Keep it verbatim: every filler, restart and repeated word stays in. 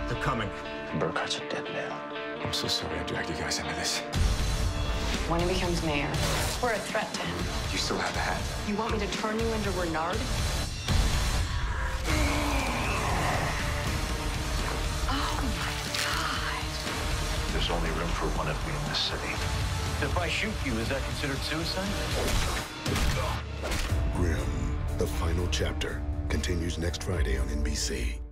They're coming. Burkhart's a dead man. I'm so sorry I dragged you guys into this. When he becomes mayor, we're a threat to him. You still have the hat? You want me to turn you into Renard? Oh my God. There's only room for one of me in this city. If I shoot you, is that considered suicide? Grimm, the final chapter, continues next Friday on N B C.